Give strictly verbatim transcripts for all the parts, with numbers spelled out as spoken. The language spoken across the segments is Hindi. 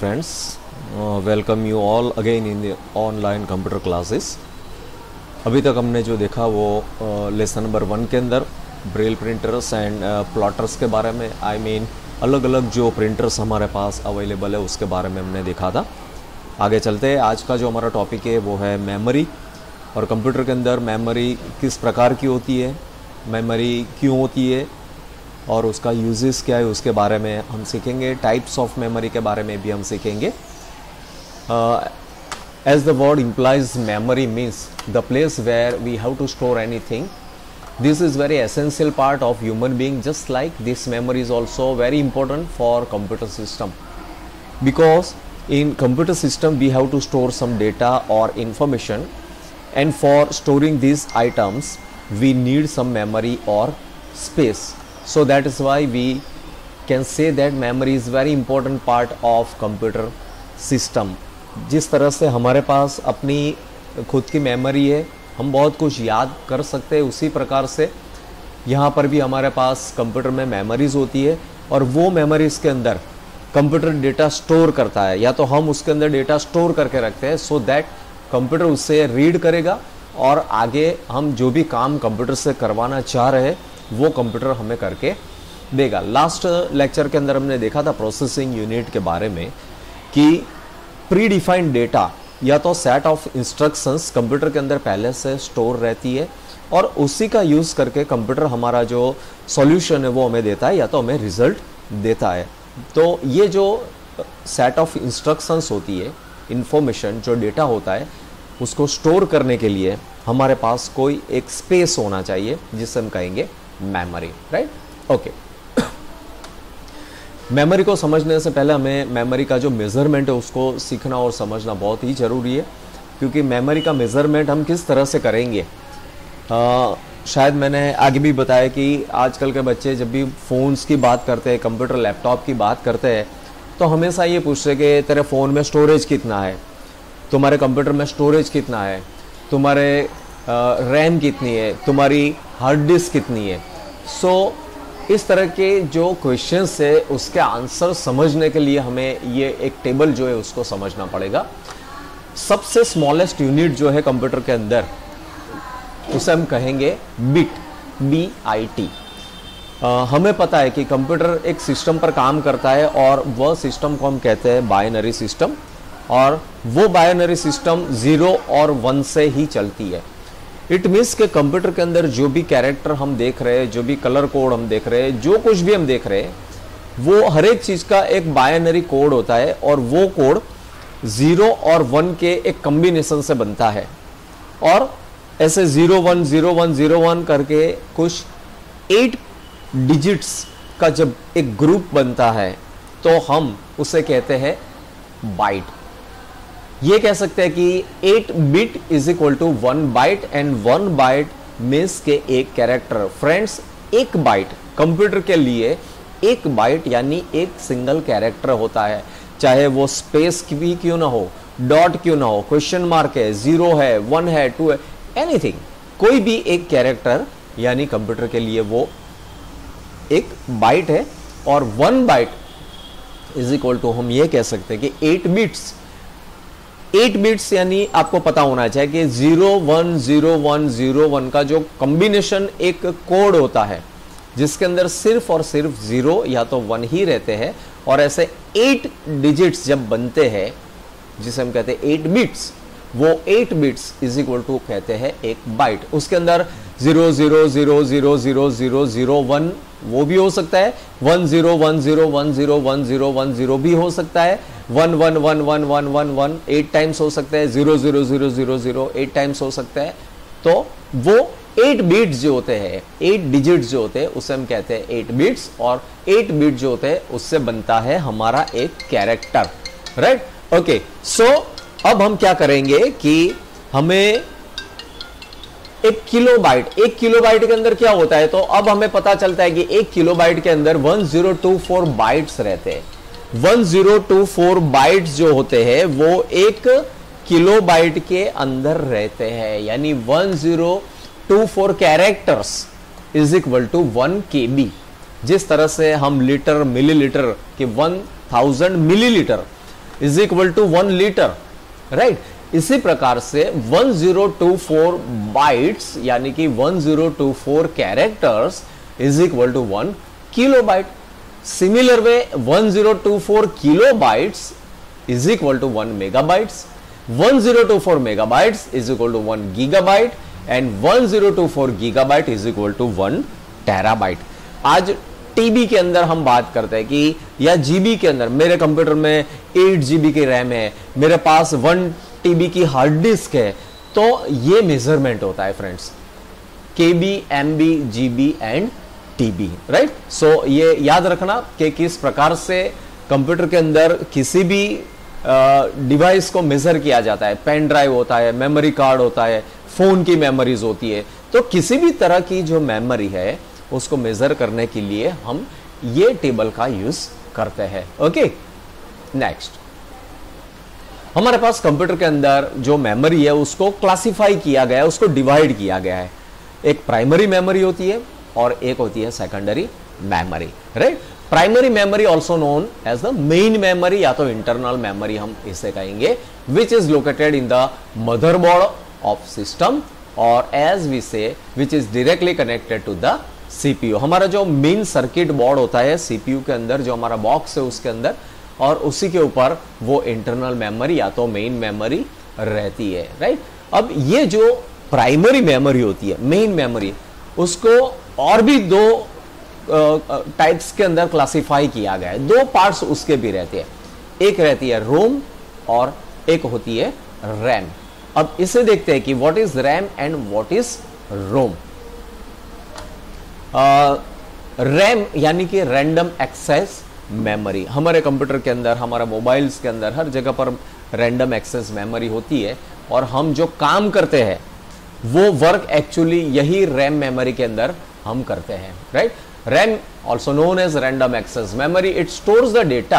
friends, uh, welcome you all again in the online computer classes। अभी तक हमने जो देखा वो लेसन नंबर वन के अंदर ब्रेल प्रिंटर्स एंड प्लॉटर्स के बारे में, आई I मीन mean, अलग अलग जो प्रिंटर्स हमारे पास अवेलेबल है उसके बारे में हमने देखा था। आगे चलते हैं, आज का जो हमारा टॉपिक है वो है मेमोरी, और कंप्यूटर के अंदर मेमोरी किस प्रकार की होती है, मेमोरी क्यों होती है और उसका यूजेस क्या है उसके बारे में हम सीखेंगे। टाइप्स ऑफ मेमोरी के बारे में भी हम सीखेंगे। As the word implies memory means the place where we have to store anything. This is very essential part of human being, just like this memory is also very important for computer system, because in computer system we have to store some data or information, and for storing these items we need some memory or space. So that is why we can say that memory is very important part of computer system। जिस तरह से हमारे पास अपनी खुद की मेमोरी है, हम बहुत कुछ याद कर सकते हैं, उसी प्रकार से यहाँ पर भी हमारे पास कंप्यूटर में मेमोरीज होती है, और वो मेमोरीज के अंदर कंप्यूटर डेटा स्टोर करता है, या तो हम उसके अंदर डेटा स्टोर करके रखते हैं सो दैट कंप्यूटर उससे रीड करेगा और आगे हम जो भी काम कंप्यूटर से करवाना चाह रहे हैं वो कंप्यूटर हमें करके देगा। लास्ट लेक्चर के अंदर हमने देखा था प्रोसेसिंग यूनिट के बारे में कि प्री डिफाइंड डेटा या तो सेट ऑफ इंस्ट्रक्शंस कंप्यूटर के अंदर पहले से स्टोर रहती है, और उसी का यूज़ करके कंप्यूटर हमारा जो सॉल्यूशन है वो हमें देता है या तो हमें रिजल्ट देता है। तो ये जो सेट ऑफ इंस्ट्रक्शंस होती है, इंफॉर्मेशन जो डेटा होता है, उसको स्टोर करने के लिए हमारे पास कोई एक स्पेस होना चाहिए जिसे हम कहेंगे मेमोरी, राइट? ओके। मेमोरी को समझने से पहले हमें मेमोरी का जो मेजरमेंट है उसको सीखना और समझना बहुत ही ज़रूरी है, क्योंकि मेमोरी का मेजरमेंट हम किस तरह से करेंगे, आ, शायद मैंने आगे भी बताया कि आजकल के बच्चे जब भी फ़ोन्स की बात करते हैं, कंप्यूटर लैपटॉप की बात करते हैं, तो हमेशा ये पूछते हैं कि तेरे फ़ोन में स्टोरेज कितना है, तुम्हारे कंप्यूटर में स्टोरेज कितना है, तुम्हारे रैम कितनी है, तुम्हारी हार्ड डिस्क कितनी है। सो so, इस तरह के जो क्वेश्चंस है उसके आंसर समझने के लिए हमें ये एक टेबल जो है उसको समझना पड़ेगा। सबसे स्मॉलेस्ट यूनिट जो है कंप्यूटर के अंदर उसे हम कहेंगे बिट, बी आई टी। हमें पता है कि कंप्यूटर एक सिस्टम पर काम करता है और वह सिस्टम को हम कहते हैं बाइनरी सिस्टम, और वो बाइनरी सिस्टम ज़ीरो और वन से ही चलती है। इट मीन्स के कंप्यूटर के अंदर जो भी कैरेक्टर हम देख रहे हैं, जो भी कलर कोड हम देख रहे हैं, जो कुछ भी हम देख रहे हैं, वो हर एक चीज़ का एक बाइनरी कोड होता है, और वो कोड ज़ीरो और वन के एक कम्बिनेशन से बनता है। और ऐसे zero one zero one zero one करके कुछ एट डिजिट्स का जब एक ग्रुप बनता है तो हम उसे कहते हैं बाइट। ये कह सकते हैं कि eight bit is equal to one byte, and one byte means के एक कैरेक्टर। फ्रेंड्स, एक बाइट कंप्यूटर के लिए एक बाइट यानी एक सिंगल कैरेक्टर होता है, चाहे वो स्पेस भी क्यों ना हो, डॉट क्यों ना हो, क्वेश्चन मार्क है, जीरो है, वन है, टू है, एनीथिंग, कोई भी एक कैरेक्टर यानी कंप्यूटर के लिए वो एक बाइट है। और one byte is equal to हम ये कह सकते हैं कि एट बिट्स। एट बिट्स यानी आपको पता होना चाहिए कि zero one zero one zero one का जो कॉम्बिनेशन एक कोड होता है जिसके अंदर सिर्फ और सिर्फ जीरो या तो वन ही रहते हैं, और ऐसे एट डिजिट्स जब बनते हैं जिसे हम कहते हैं एट बिट्स, वो eight bits is equal to कहते हैं एक बाइट। उसके अंदर zero zero zero zero zero zero zero one वो भी हो सकता है, one zero one zero one zero one zero one zero भी हो सकता है, one one one one one one one eight times हो सकता है, zero zero zero zero zero eight times हो सकता है। तो वो एट बिट्स जो होते हैं, एट डिजिट्स जो होते हैं उसे हम कहते हैं एट बिट्स, और एट बिट जो होते हैं उससे बनता है हमारा एक कैरेक्टर, राइट? ओके, सो अब हम क्या करेंगे कि हमें एक किलो बाइट, एक किलो बाइट के अंदर क्या होता है, तो अब हमें पता चलता है कि एक किलो बाइट के अंदर one zero two four bytes रहते हैं। One zero two four bytes जो होते हैं वो एक किलो बाइट के अंदर रहते हैं, यानी one zero two four characters is equal to one K B. जिस तरह से हम लीटर, मिलीलीटर के one thousand millilitre is equal to one litre, right. इसी प्रकार से one zero two four bytes यानी कि one zero two four characters is equal to one kilobyte. Similar way one zero two four kilobytes is equal to one megabytes, one zero two four megabytes is equal to one gigabyte and one zero two four gigabyte is equal to one terabyte. आज टीबी के अंदर हम बात करते हैं कि या जीबी के अंदर, मेरे कंप्यूटर में एट जीबी की रैम है, मेरे पास वन टीबी की हार्ड डिस्क है, तो ये मेजरमेंट होता है friends, KB, MB, GB and TB, right. So ये याद रखना कि किस प्रकार से कंप्यूटर के अंदर किसी भी डिवाइस को मेजर किया जाता है। पेन ड्राइव होता है, मेमोरी कार्ड होता है, फोन की मेमोरीज होती है, तो किसी भी तरह की जो मेमोरी है उसको मेजर करने के लिए हम ये टेबल का यूज करते हैं। ओके, नेक्स्ट, हमारे पास कंप्यूटर के अंदर जो मेमोरी है उसको क्लासिफाई किया गया है, उसको डिवाइड किया गया है। एक प्राइमरी मेमोरी होती है और एक होती है secondary memory, right. Primary memory also known as the main memory या तो इंटरनल मेमोरी हम इसे कहेंगे, which is located in the motherboard of system और as we say which is directly connected to the CPU. हमारा जो मेन सर्किट बोर्ड होता है सीपीयू के अंदर, जो हमारा बॉक्स है उसके अंदर, और उसी के ऊपर वो इंटरनल मेमोरी या तो मेन मेमोरी रहती है, राइट। अब ये जो प्राइमरी मेमोरी होती है, मेन मेमोरी, उसको और भी दो टाइप्स के अंदर क्लासिफाई किया गया है। दो पार्ट्स उसके भी रहते हैं, एक रहती है रोम और एक होती है रैम। अब इसे देखते हैं कि what is RAM and what is ROM. RAM यानी कि रैंडम एक्सेस मेमोरी। हमारे कंप्यूटर के अंदर, हमारा मोबाइल्स के अंदर हर जगह पर रैंडम एक्सेस मेमोरी होती है, और हम जो काम करते हैं वो वर्क एक्चुअली यही रैम मेमोरी के अंदर हम करते हैं, right. RAM also known as random access memory, it stores the data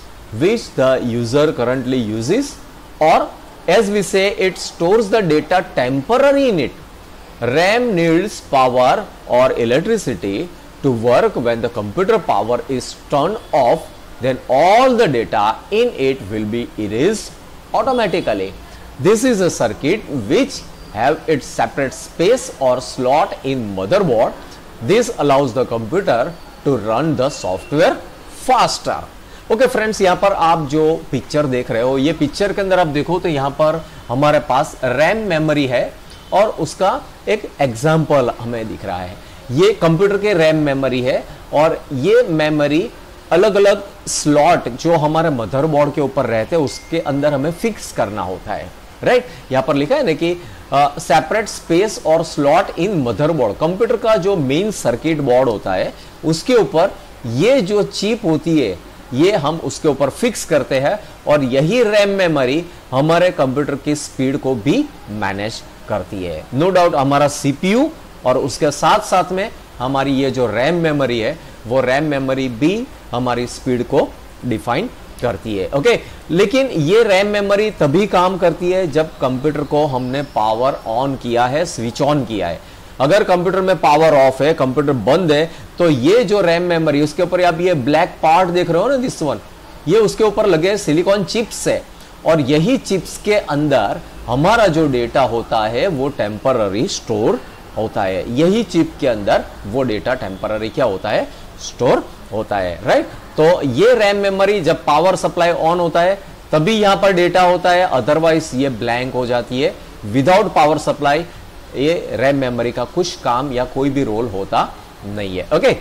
which the user currently uses, और as we say it stores the data temporary in it. RAM needs power or electricity to work. When the computer power is turned off, then all the data in it will be erased automatically. This is a circuit which have its separate space or slot in motherboard. This allows the computer to run the software faster. Okay friends, यहाँ पर आप जो पिक्चर देख रहे हो, ये पिक्चर के अंदर आप देखो तो यहाँ पर हमारे पास रैम मेमोरी है और उसका एक एग्जाम्पल हमें दिख रहा है। ये कंप्यूटर के रैम मेमोरी है और ये मेमोरी अलग अलग स्लॉट जो हमारे मदरबोर्ड के ऊपर रहते हैं उसके अंदर हमें फिक्स करना होता है, राइट। यहाँ पर लिखा है ना कि सेपरेट स्पेस और स्लॉट इन मदरबोर्ड। कंप्यूटर का जो मेन सर्किट बोर्ड होता है उसके ऊपर ये जो चिप होती है ये हम उसके ऊपर फिक्स करते हैं, और यही रैम मेमोरी हमारे कंप्यूटर की स्पीड को भी मैनेज करती है। नो डाउट हमारा सीपीयू और उसके साथ साथ में हमारी ये जो रैम मेमोरी है वो रैम मेमोरी भी हमारी स्पीड को डिफाइन करती है, ओके। लेकिन ये रैम मेमोरी तभी काम करती है जब कंप्यूटर को हमने पावर ऑन किया है, स्विच ऑन किया है। अगर कंप्यूटर में पावर ऑफ है, कंप्यूटर बंद है, तो ये जो रैम मेमोरी उसके ऊपर आप ये ब्लैक पार्ट देख रहे हो ना, दिस वन, ये उसके ऊपर लगे सिलिकॉन चिप्स है, और यही चिप्स के अंदर हमारा जो डेटा होता है वो टेम्पररी स्टोर होता है। यही चिप के अंदर वो डेटा टेम्पररी क्या होता है, स्टोर होता है, राइट। तो ये रैम मेमोरी जब पावर सप्लाई ऑन होता है तभी यहां पर डेटा होता है, अदरवाइज ये ब्लैंक हो जाती है। विदाउट पावर सप्लाई ये रैम मेमोरी का कुछ काम या कोई भी रोल होता नहीं है, okay.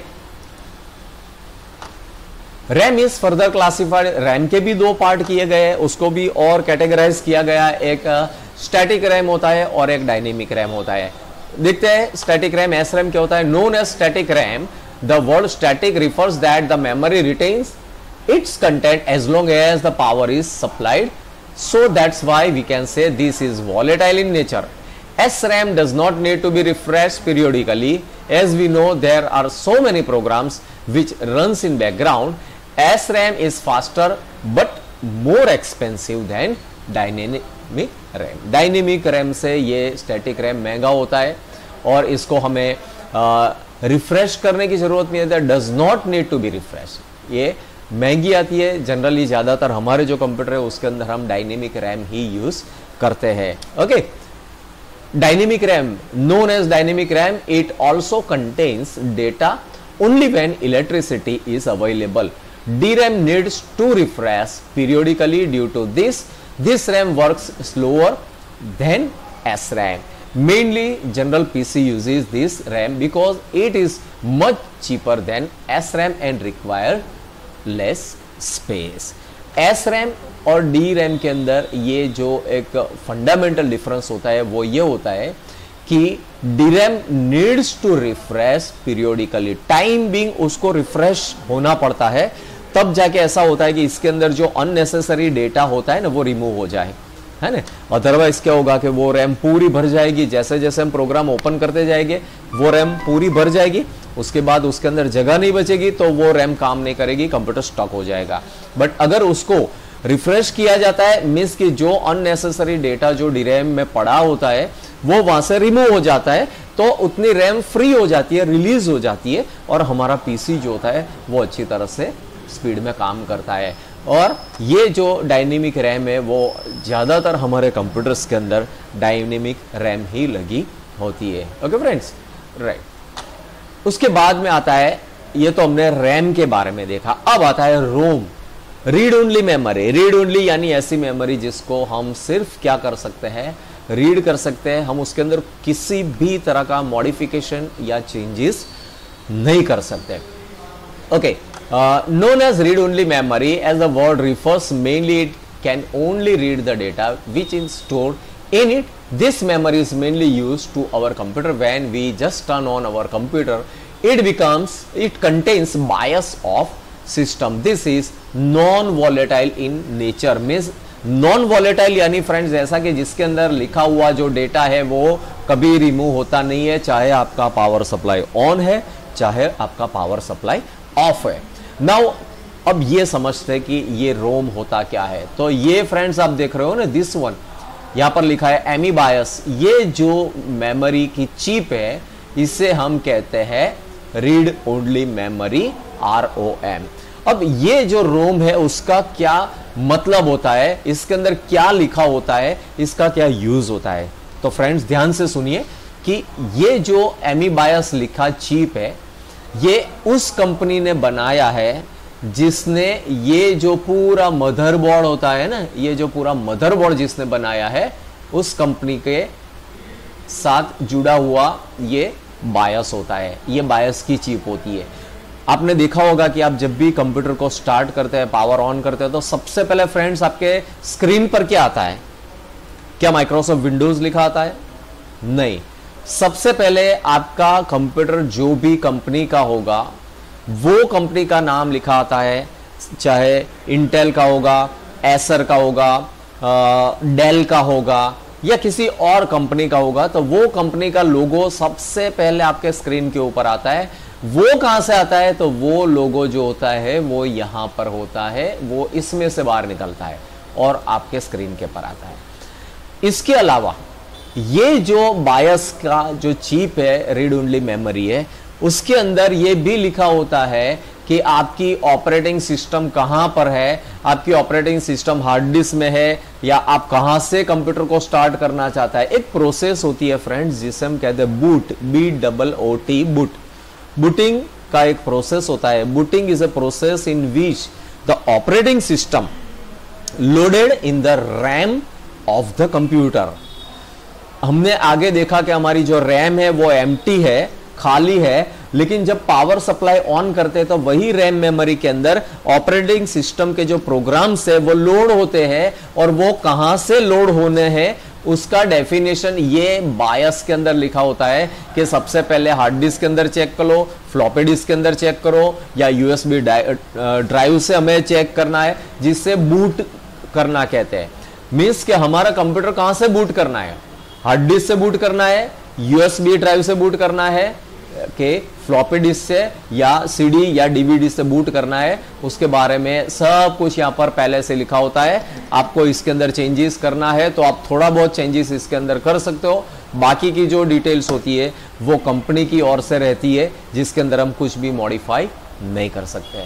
RAM is further classified. RAM के भी दो पार्ट किए गए हैं, उसको भी और कैटेगराइज किया गया। एक स्टैटिक रैम होता है और एक डायनेमिक रैम होता है। देखते हैं स्टैटिक रैम, एस रैम क्या होता है। Known as static RAM, the word static refers that the memory retains its content as long as the power is supplied, so that's why we can say this is volatile in nature. S RAM does not need to be refreshed periodically, as we know there are so many programs which runs in background. S RAM is faster but more expensive than dynamic RAM. Dynamic RAM से ये static RAM महंगा होता है और इसको हमें रिफ्रेश करने की जरूरत नहीं है, does not need to be refreshed. ये महंगी आती है। जनरली ज़्यादातर हमारे जो कंप्यूटर है उसके अंदर हम डायनेमिक रैम ही यूज़ करते हैं। Okay, dynamic RAM known as dynamic RAM, it also contains data only when electricity is available. D RAM needs to refresh periodically. Due to this, this RAM works slower than S RAM. Mainly general P C uses this RAM because it is much cheaper than S RAM and require less space. S RAM और डी रैम के अंदर ये जो एक फंडामेंटल डिफरेंस होता है वो ये होता है कि D RAM needs to refresh periodically, time being उसको रिफ्रेश होना पड़ता है, तब जाके ऐसा होता है कि इसके अंदर जो अननेसेसरी डेटा होता है ना वो रिमूव हो जाए, है ना। अदरवाइज क्या होगा कि वो रैम पूरी भर जाएगी, जैसे जैसे हम प्रोग्राम ओपन करते जाएंगे वो रैम पूरी भर जाएगी, उसके बाद उसके अंदर जगह नहीं बचेगी तो वो रैम काम नहीं करेगी, कंप्यूटर स्टॉक हो जाएगा। बट अगर उसको रिफ्रेश किया जाता है, मीन्स कि जो अननेसेसरी डेटा जो डी रैम में पड़ा होता है वो वहां से रिमूव हो जाता है, तो उतनी रैम फ्री हो जाती है, रिलीज हो जाती है, और हमारा पीसी जो होता है वो अच्छी तरह से स्पीड में काम करता है। और ये जो डायनेमिक रैम है वो ज़्यादातर हमारे कंप्यूटर्स के अंदर डायनेमिक रैम ही लगी होती है। Okay friends, right. उसके बाद में आता है, ये तो हमने रैम के बारे में देखा, अब आता है ROM, read only memory. Read only यानी ऐसी मेमोरी जिसको हम सिर्फ क्या कर सकते हैं, रीड कर सकते हैं, हम उसके अंदर किसी भी तरह का मॉडिफिकेशन या चेंजेस नहीं कर सकते। Okay, known as read only memory, as the word refers, mainly it can only read the data which is stored in it. This memory is mainly used to our computer when we just turn on our computer. It becomes, it contains BIOS of system. This is non volatile in nature. means non volatile यानी फ्रेंड्स ऐसा कि जिसके अंदर लिखा हुआ जो डेटा है वो कभी रिमूव होता नहीं है, चाहे आपका पावर सप्लाई ऑन है चाहे आपका पावर सप्लाई ऑफ है। नाउ अब ये समझते हैं कि ये रोम होता क्या है। तो ये फ्रेंड्स आप देख रहे हो ना, दिस वन यहां पर लिखा है एमी बायस, ये जो मेमोरी की चिप है इसे हम कहते हैं read only memory, R O M. अब ये जो रोम है उसका क्या मतलब होता है, इसके अंदर क्या लिखा होता है, इसका क्या यूज होता है। तो फ्रेंड्स ध्यान से सुनिए कि ये जो एमी बायस लिखा चिप है ये उस कंपनी ने बनाया है जिसने ये जो पूरा मदरबोर्ड होता है ना, ये जो पूरा मदरबोर्ड जिसने बनाया है उस कंपनी के साथ जुड़ा हुआ ये बायस होता है, ये बायस की चिप होती है। आपने देखा होगा कि आप जब भी कंप्यूटर को स्टार्ट करते हैं, पावर ऑन करते हैं, तो सबसे पहले फ्रेंड्स आपके स्क्रीन पर क्या आता है? क्या माइक्रोसॉफ्ट विंडोज लिखा आता है? नहीं, सबसे पहले आपका कंप्यूटर जो भी कंपनी का होगा वो कंपनी का नाम लिखा आता है, चाहे इंटेल का होगा, एसर का होगा, डेल का होगा या किसी और कंपनी का होगा, तो वो कंपनी का लोगो सबसे पहले आपके स्क्रीन के ऊपर आता है। वो कहां से आता है? तो वो लोगो जो होता है वो यहां पर होता है, वो इसमें से बाहर निकलता है और आपके स्क्रीन के पर आता है। इसके अलावा ये जो बायस का जो चिप है, रीड ओनली मेमोरी है, उसके अंदर ये भी लिखा होता है कि आपकी ऑपरेटिंग सिस्टम कहां पर है, आपकी ऑपरेटिंग सिस्टम हार्ड डिस्क में है या आप कहां से कंप्यूटर को स्टार्ट करना चाहता है। एक प्रोसेस होती है फ्रेंड्स जिसे हम कहते हैं boot, B double O T, boot. Booting का एक प्रोसेस होता है। Booting is a process in which the operating system loaded in the RAM of the computer. हमने आगे देखा कि हमारी जो रैम है वो एम्प्टी है, खाली है, लेकिन जब पावर सप्लाई ऑन करते हैं तो वही रैम मेमोरी के अंदर ऑपरेटिंग सिस्टम के जो प्रोग्राम्स है वो लोड होते हैं, और वो कहां से लोड होने हैं उसका डेफिनेशन ये बायस के अंदर लिखा होता है कि सबसे पहले हार्ड डिस्क के अंदर चेक करो, फ्लॉपी डिस्क के अंदर चेक करो, या यूएसबी ड्राइव से हमें चेक करना है, जिससे बूट करना कहते हैं। मीन्स कि हमारा कंप्यूटर कहां से बूट करना है? हार्ड डिस्क से बूट करना है, यूएसबी ड्राइव से बूट करना है, के फ्लॉपी डिस्क से या सीडी या डीवीडी से बूट करना है, उसके बारे में सब कुछ यहां पर पहले से लिखा होता है। आपको इसके अंदर चेंजेस करना है तो आप थोड़ा बहुत चेंजेस इसके अंदर कर सकते हो, बाकी की जो डिटेल्स होती है वो कंपनी की ओर से रहती है, जिसके अंदर हम कुछ भी मॉडिफाई नहीं कर सकते हैं।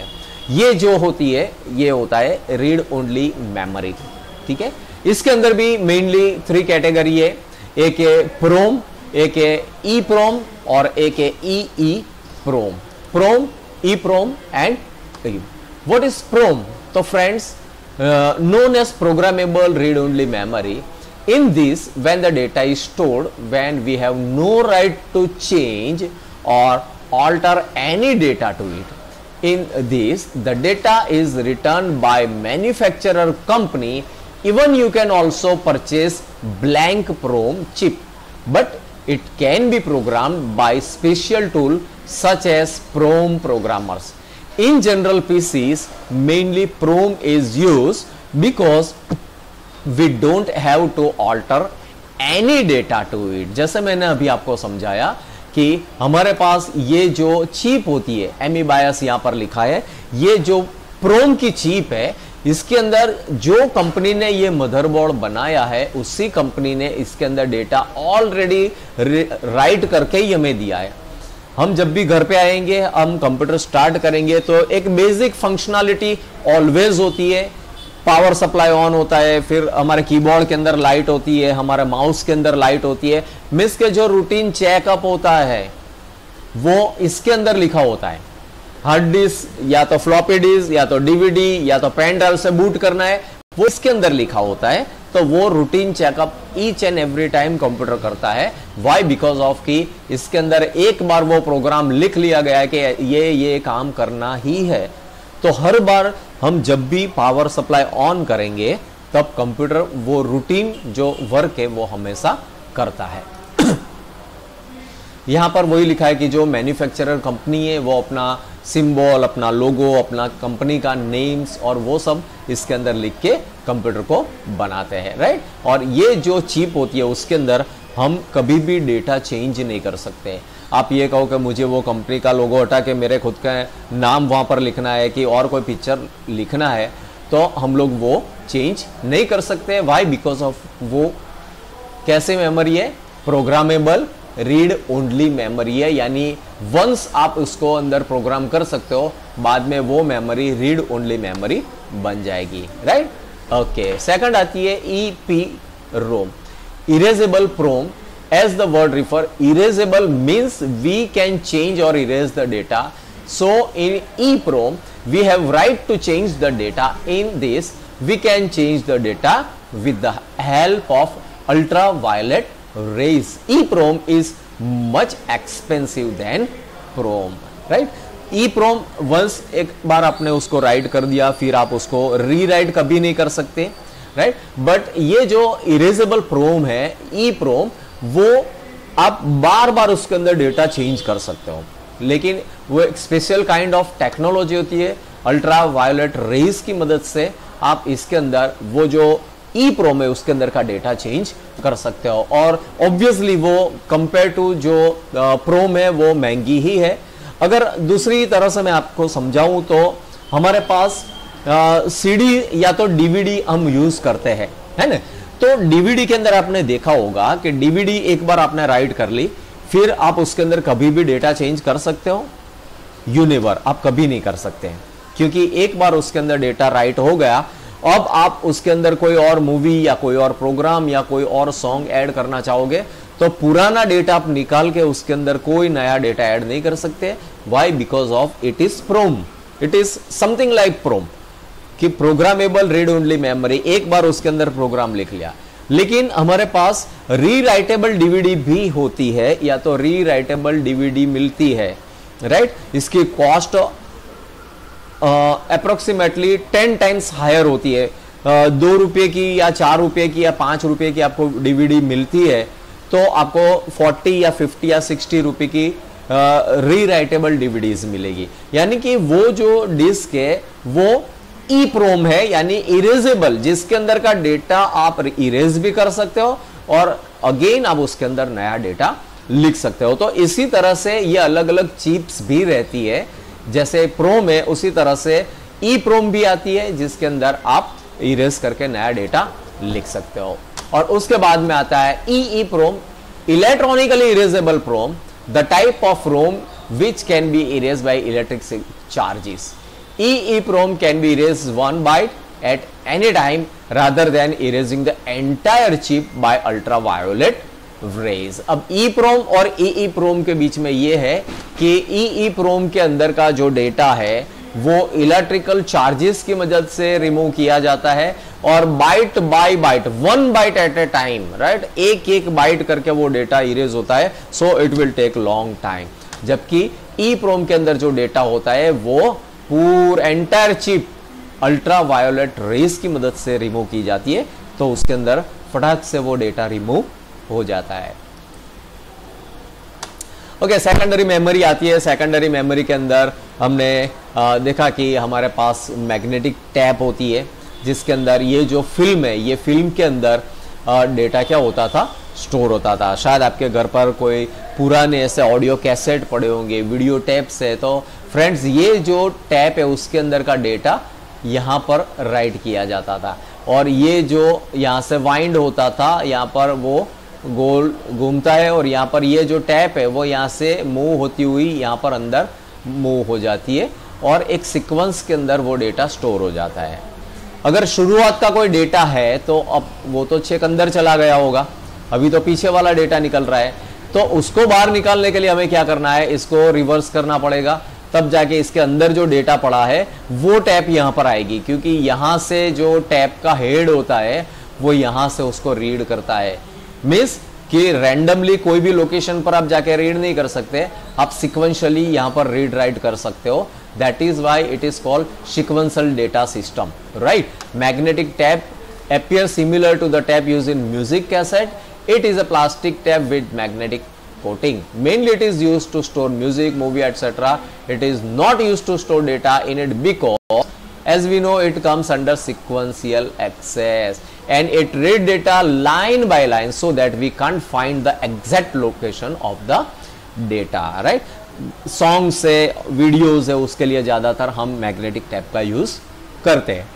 ये जो होती है ये होता है रीड ओनली मेमोरी, ठीक है। इसके अंदर भी मेनली थ्री कैटेगरी है, एक है प्रोम, एक है ई प्रोम और एक है E E PROM. PROM, E PROM and E. What is PROM? तो friends, known as programmable read-only memory. In this, when the data is stored, when we have no right to change or alter any data to it. In this, the data is returned by manufacturer company. Even you can also purchase blank PROM chip, but it can be programmed by special tool such as PROM programmers. In general P Cs, mainly PROM is used because we don't have to alter any data to it. जैसे मैंने अभी आपको समझाया कि हमारे पास ये जो चिप होती है, एमी बायस यहाँ पर लिखा है, ये जो PROM की चिप है, इसके अंदर जो कंपनी ने ये मदरबोर्ड बनाया है, उसी कंपनी ने इसके अंदर डेटा ऑलरेडी राइट करके ही हमें दिया है। हम जब भी घर पे आएंगे, हम कंप्यूटर स्टार्ट करेंगे तो एक बेसिक फंक्शनैलिटी ऑलवेज होती है। पावर सप्लाई ऑन होता है, फिर हमारे कीबोर्ड के अंदर लाइट होती है, हमारे माउस के अंदर लाइट होती है। मिस के जो रूटीन चेकअप होता है वो इसके अंदर लिखा होता है। हार्ड डिस्क या तो फ्लॉपी डिस्क या तो डीवीडी या तो पेन ड्राइव से बूट करना है, वो इसके अंदर लिखा होता है। तो वो routine checkup each and every time computer करता है। वाई? बिकॉज ऑफ कि इसके अंदर एक बार वो प्रोग्राम लिख लिया गया है कि ये ये काम करना ही है। तो हर बार हम जब भी पावर सप्लाई ऑन करेंगे तब कंप्यूटर वो रूटीन जो वर्क है वो हमेशा करता है। यहां पर वही लिखा है कि जो मैन्युफैक्चरर कंपनी है वो अपना सिंबल, अपना लोगो, अपना कंपनी का नेम्स और वो सब इसके अंदर लिख के कंप्यूटर को बनाते हैं, राइट। और ये जो चिप होती है उसके अंदर हम कभी भी डेटा चेंज नहीं कर सकते। आप ये कहो कि मुझे वो कंपनी का लोगो हटा के मेरे खुद का नाम वहाँ पर लिखना है कि और कोई पिक्चर लिखना है, तो हम लोग वो चेंज नहीं कर सकते। वाई? बिकॉज ऑफ वो कैसे मेमोरी है? प्रोग्रामेबल रीड ओनली मेमोरी है, यानी वंस आप उसको अंदर प्रोग्राम कर सकते हो, बाद में वो मेमोरी रीड ओनली मेमोरी बन जाएगी, राइट। ओके, सेकंड आती है E P ROM, erasable PROM. As the word refer, erasable means we can change or erase the data. So in EEPROM, we have right to change the data. In this, we can change the data with the help of ultraviolet rays. EEPROM is much expensive than PROM, right? EEPROM once एक बार आपने उसको राइट कर दिया, फिर आप उसको रीराइट कभी नहीं कर सकते, राइट। बट ये जो इरेजेबल प्रोम है, EEPROM, वो आप बार बार उसके अंदर डेटा चेंज कर सकते हो, लेकिन वो एक स्पेशल काइंड ऑफ टेक्नोलॉजी होती है। अल्ट्रा वायोलेट रेज की मदद से आप इसके अंदर वो जो EEPROM है उसके अंदर का डेटा चेंज कर सकते हो। और ऑब्वियसली वो कंपेयर टू जो प्रोम है वो महंगी ही है। अगर दूसरी तरह से मैं आपको समझाऊं तो हमारे पास सीडी या तो डीवीडी हम यूज करते हैं, है ना। तो डीवीडी के अंदर आपने देखा होगा कि डीवीडी एक बार आपने राइट कर ली, फिर आप उसके अंदर कभी भी डेटा चेंज कर सकते हो? यू नेवर, आप कभी नहीं कर सकते हैं, क्योंकि एक बार उसके अंदर डेटा राइट हो गया। अब आप उसके अंदर कोई और मूवी या कोई और प्रोग्राम या कोई और सॉन्ग ऐड करना चाहोगे तो पुराना डेटा आप निकाल के उसके अंदर कोई नया डेटा ऐड नहीं कर सकते। Why? Because of it is PROM, it is something like PROM, कि प्रोग्रामेबल रीड ओनली मेमोरी, एक बार उसके अंदर प्रोग्राम लिख लिया। लेकिन हमारे पास रीराइटेबल डीवीडी भी होती है, या तो रीराइटेबल डीवीडी मिलती है, राइट। इसकी cost approximately ten times higher होती है। uh, दो रुपये की या चार रुपये की या पांच रुपये की आपको डीवीडी मिलती है, तो आपको फोर्टी या फिफ्टी या सिक्सटी रुपये की रीराइटेबल डीवीडीज मिलेगी। यानी कि वो जो डिस्क है वो EEPROM है, यानी इरेजेबल, जिसके अंदर का डेटा आप इरेज भी कर सकते हो और अगेन आप उसके अंदर नया डेटा लिख सकते हो। तो इसी तरह से ये अलग अलग चिप्स भी रहती है, जैसे प्रोम है उसी तरह से EEPROM भी आती है, जिसके अंदर आप इरेज करके नया डेटा लिख सकते हो। और उसके बाद में आता है EEPROM, electronically erasable PROM, the type of ROM which can be erase by electric charges. EEPROM can be erased one byte at any time rather than erasing the entire chip by ultraviolet rays. अब EEPROM और EEPROM के बीच में ये है कि EEPROM के अंदर का जो डेटा है वो इलेक्ट्रिकल चार्जेस की मदद से रिमूव किया जाता है और byte by byte, one byte at a time, right, एक एक बाइट करके वो डेटा इरेज होता है. So it will take long time. जबकि EEPROM के अंदर जो डेटा होता है वो पूरा entire chip ultraviolet rays की मदद से रिमूव की जाती है, तो उसके अंदर फटाक से वो डेटा रिमूव हो जाता है. ओके, सेकेंडरी मेमोरी आती है. सेकेंडरी मेमोरी के अंदर हमने आ, देखा कि हमारे पास मैग्नेटिक टैप होती है जिसके अंदर ये जो फिल्म है, ये फिल्म के अंदर आ, डेटा क्या होता था, स्टोर होता था. शायद आपके घर पर कोई पुराने ऐसे ऑडियो कैसेट पड़े होंगे, वीडियो टैप्स है. तो फ्रेंड्स, ये जो टैप है उसके अंदर का डेटा यहाँ पर राइट किया जाता था और ये जो यहाँ से वाइंड होता था, यहाँ पर वो गोल घूमता है और यहाँ पर ये जो टैप है वो यहाँ से मूव होती हुई यहाँ पर अंदर मूव हो जाती है और एक सीक्वेंस के अंदर वो डेटा स्टोर हो जाता है. अगर शुरुआत का कोई डेटा है तो अब वो तो चेक अंदर चला गया होगा, अभी तो पीछे वाला डेटा निकल रहा है, तो उसको बाहर निकालने के लिए हमें क्या करना है, इसको रिवर्स करना पड़ेगा. तब जाके इसके अंदर जो डेटा पड़ा है वो टैप यहाँ पर आएगी, क्योंकि यहाँ से जो टैप का हेड होता है वो यहाँ से उसको रीड करता है. मीन्स कि रैंडमली कोई भी लोकेशन पर आप जाके रीड नहीं कर सकते, आप सिक्वेंशियली यहाँ पर रीड राइट कर सकते हो. That is why it is called sequential data system, right. Magnetic tape appears similar to the tap used in music cassette. It is a plastic tap with magnetic coating. Mainly it is used to store music, movie, et cetera. It is not used to store data in it because, as we know, it comes under sequential access and it read data line by line so that we can't find the exact location of the data, right. Songs है, videos है, उसके लिए ज़्यादातर हम magnetic tape का use करते हैं.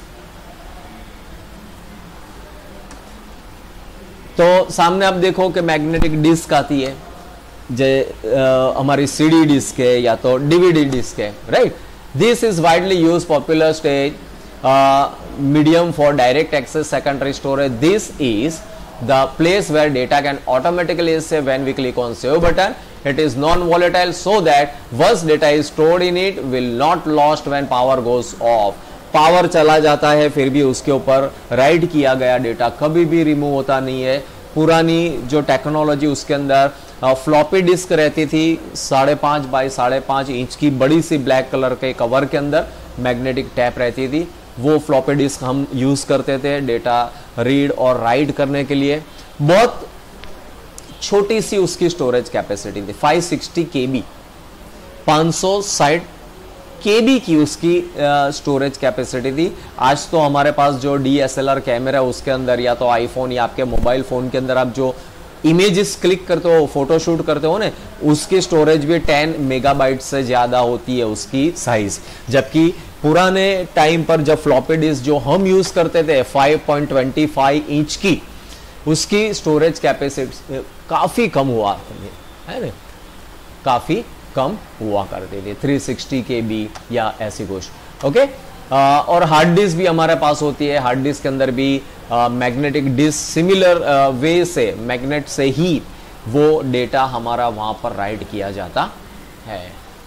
तो सामने आप देखो कि मैग्नेटिक डिस्क आती है, जो हमारी सीडी डिस्क है या तो डीवीडी डिस्क है, right. This is widely use popular stage medium for direct access secondary storage. This is the place where data can automatically save when we click on save button. It is non-volatile so that once data is stored in it will not lost when power goes off. Power चला जाता है फिर भी उसके ऊपर राइट किया गया डेटा कभी भी रिमूव होता नहीं है. पुरानी जो टेक्नोलॉजी उसके अंदर फ्लॉपी डिस्क रहती थी, साढ़े पाँच बाई साढ़े पाँच इंच की बड़ी सी ब्लैक कलर के कवर के अंदर मैग्नेटिक टैप रहती थी. वो फ्लॉपी डिस्क हम यूज़ करते थे डेटा रीड और राइट करने के लिए. बहुत छोटी सी उसकी स्टोरेज कैपेसिटी थी, फाइव सिक्सटी के बी, पाँच सौ साठ के बी की उसकी स्टोरेज कैपेसिटी थी. आज तो हमारे पास जो D S L R camera है उसके अंदर या तो आईफोन या आपके मोबाइल फ़ोन के अंदर आप जो इमेजेस क्लिक करते हो, फोटो शूट करते हो ना, उसकी स्टोरेज भी टेन मेगाबाइट से ज़्यादा होती है उसकी साइज़. जबकि पुराने टाइम पर जब फ्लॉपी डिस्क जो हम यूज़ करते थे five point two five inch की, उसकी स्टोरेज कैपेसिटी काफ़ी कम हुआ है ना, काफ़ी कम हुआ करते थे, थ्री सिक्सटी के बी या ऐसी कुछ. ओके, और हार्ड डिस्क भी हमारे पास होती है. हार्ड डिस्क के अंदर भी मैग्नेटिक डिस्क सिमिलर वे से मैग्नेट से ही वो डेटा हमारा वहां पर राइट किया जाता है.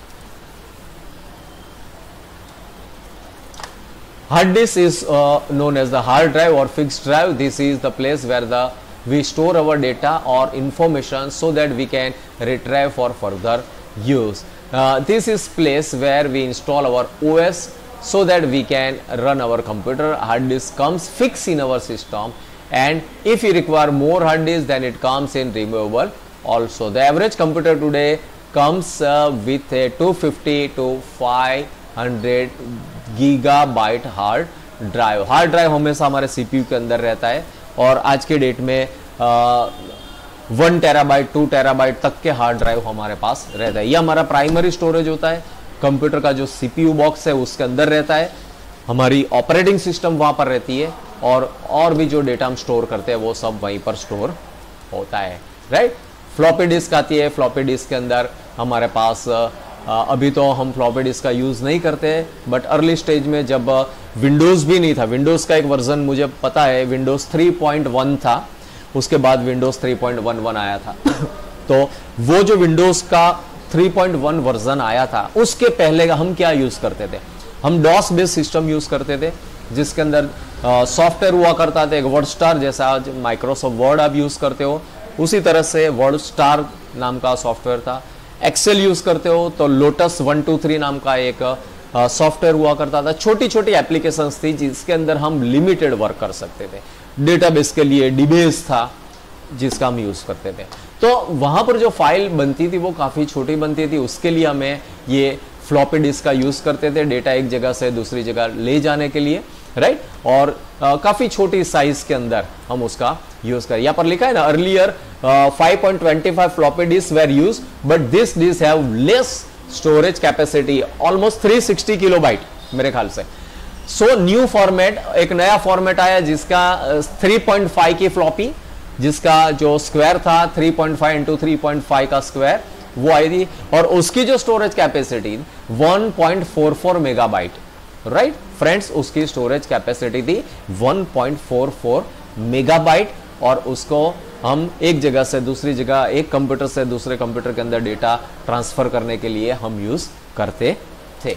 Hard disk is uh, known as the hard drive or fixed drive. This is the place where the we store our data or information so that we can retrieve for further use. Uh, this is place where we install our O S so that we can run our computer. Hard disk comes fixed in our system, and if you require more hard disk, then it comes in removable also. The average computer today comes uh, with a two fifty to five hundred gigabyte hard drive. Hard drive हमेशा हमारे सीपीयू के अंदर रहता है और आज के डेट में वन टेराबाइट टू टेराबाइट तक के हार्ड ड्राइव हमारे पास रहता है. ये हमारा प्राइमरी स्टोरेज होता है. कंप्यूटर का जो सीपीयू बॉक्स है उसके अंदर रहता है, हमारी ऑपरेटिंग सिस्टम वहाँ पर रहती है और और भी जो डेटा हम स्टोर करते हैं वो सब वहीं पर स्टोर होता है, राइट. फ्लॉपी डिस्क आती है. फ्लॉपी डिस्क के अंदर हमारे पास अभी तो हम फ्लॉपी डिस्क का यूज़ नहीं करते, बट अर्ली स्टेज में जब विंडोज़ भी नहीं था, विंडोज़ का एक वर्जन मुझे पता है विंडोज़ थ्री पॉइंट वन था, उसके बाद Windows three point one one आया था तो वो जो विंडोज़ का थ्री पॉइंट वन वर्जन आया था उसके पहले हम क्या यूज़ करते थे, हम डॉस बेस्ड सिस्टम यूज़ करते थे, जिसके अंदर सॉफ्टवेयर हुआ करता था एक वर्ड स्टार, जैसा आज माइक्रोसॉफ्ट वर्ड आप यूज़ करते हो उसी तरह से वर्ड स्टार नाम का सॉफ्टवेयर था। एक्सेल यूज़ करते हो तो लोटस वन टू थ्री नाम का एक सॉफ्टवेयर हुआ करता था। छोटी छोटी एप्लीकेशंस थी जिसके अंदर हम लिमिटेड वर्क कर सकते थे। डेटाबेस के लिए डीबेस था जिसका हम यूज़ करते थे। तो वहाँ पर जो फाइल बनती थी वो काफ़ी छोटी बनती थी, उसके लिए हमें ये फ्लॉपी डिस्क का यूज़ करते थे डेटा एक जगह से दूसरी जगह ले जाने के लिए, राइट। और काफ़ी छोटी साइज के अंदर हम उसका यूज़ करें। यहाँ पर लिखा है ना, earlier five point two five floppy disk were use but this disk have less storage capacity, almost three sixty kilobyte मेरे ख्याल से। सो न्यू फॉर्मेट, एक नया फॉर्मेट आया जिसका थ्री पॉइंट फाइव की फ्लॉपी, जिसका जो स्क्वायर था three point five into three point five का स्क्वायर वो आई थी, और उसकी जो storage capacity one point four four megabyte, right friends, उसकी स्टोरेज कैपेसिटी थी one point four four megabyte. और उसको हम एक जगह से दूसरी जगह, एक कंप्यूटर से दूसरे कंप्यूटर के अंदर डेटा ट्रांसफर करने के लिए हम यूज करते थे,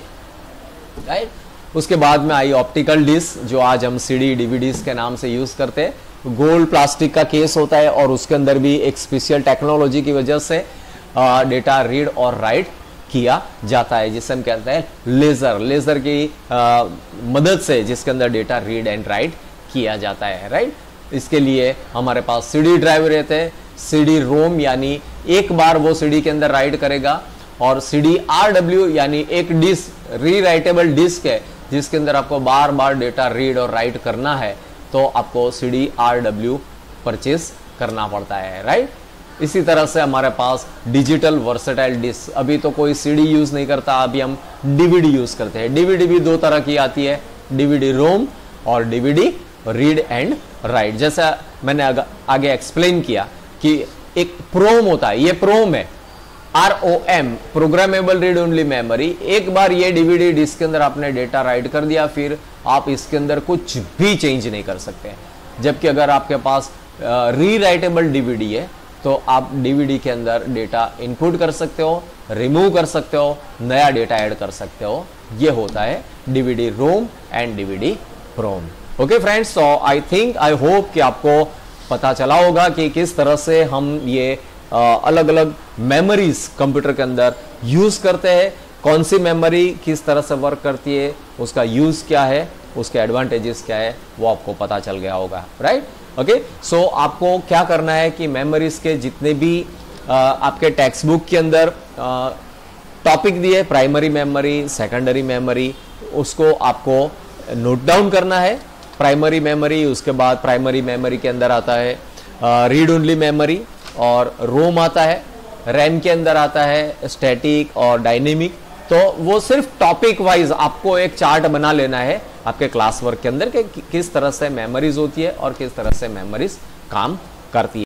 राइट। उसके बाद में आई ऑप्टिकल डिस्क, जो आज हम सीडी डीवीडीज के नाम से यूज करते हैं। गोल्ड प्लास्टिक का केस होता है और उसके अंदर भी एक स्पेशल टेक्नोलॉजी की वजह से डेटा रीड और राइट किया जाता है, जिसे हम कहते हैं लेजर, लेजर की आ, मदद से जिसके अंदर डेटा रीड एंड राइट किया जाता है, राइट। इसके लिए हमारे पास सीडी ड्राइव रहते हैं, सीडी रोम यानी एक बार वो सीडी के अंदर राइट करेगा, और सीडी आरडब्ल्यू यानी एक डिस्क, री राइटेबल डिस्क है जिसके अंदर आपको बार बार डेटा रीड और राइट करना है, तो आपको सीडी आरडब्ल्यू परचेज करना पड़ता है, राइट। इसी तरह से हमारे पास डिजिटल वर्सेटाइल डिस्क, अभी तो कोई सीडी यूज नहीं करता, अभी हम डीवीडी यूज करते हैं। डीवीडी भी दो तरह की आती है, डीवीडी रोम और डीवीडी रीड एंड राइट। जैसा मैंने आग, आगे एक्सप्लेन किया कि एक प्रोम होता है, ये प्रोम है, R O M, programmable read only memory. एक बार ये डीवीडी डिस्क के अंदर आपने डेटा राइट कर दिया, फिर आप इसके अंदर कुछ भी चेंज नहीं कर सकते। जबकि अगर आपके पास री राइटेबल डीवीडी है तो आप डीवीडी के अंदर डेटा इनपुट कर सकते हो, रिमूव कर सकते हो, नया डेटा ऐड कर सकते हो। ये होता है DVD ROM and DVD PROM. Okay friends, so I think I hope कि आपको पता चला होगा कि किस तरह से हम ये अलग अलग मेमोरीज कंप्यूटर के अंदर यूज करते हैं, कौन सी मेमोरी किस तरह से वर्क करती है, उसका यूज क्या है, उसके एडवांटेजेस क्या है, वो आपको पता चल गया होगा, राइट। ओके, सो आपको क्या करना है कि मेमोरीज के जितने भी आ, आपके टेक्स्ट बुक के अंदर टॉपिक दिए, प्राइमरी मेमोरी, सेकेंडरी मेमोरी, उसको आपको नोट डाउन करना है। प्राइमरी मेमोरी, उसके बाद प्राइमरी मेमोरी के अंदर आता है रीड ओनली मेमोरी और रोम आता है, रैम के अंदर आता है स्टैटिक और डायनेमिक। तो वो सिर्फ टॉपिक वाइज आपको एक चार्ट बना लेना है आपके क्लास वर्क के अंदर कि किस तरह से मेमोरीज होती है और किस तरह से मेमोरीज काम करती है।